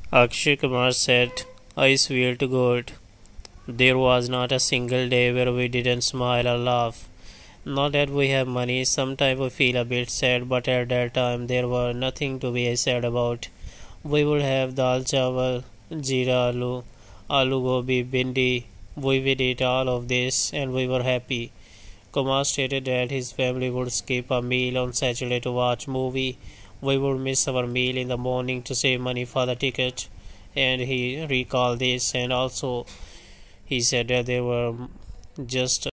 Akshay Kumar said, I swear to God, there was not a single day where we didn't smile or laugh. Not that we have money, sometimes we feel a bit sad, but at that time there was nothing to be sad about. We would have dal chawal, jeera aloo, aloo gobi, bindi. We would eat all of this and we were happy. Kumar stated that his family would skip a meal on Saturday to watch movie. We would miss our meal in the morning to save money for the ticket. And he recalled this, and also he said that there were just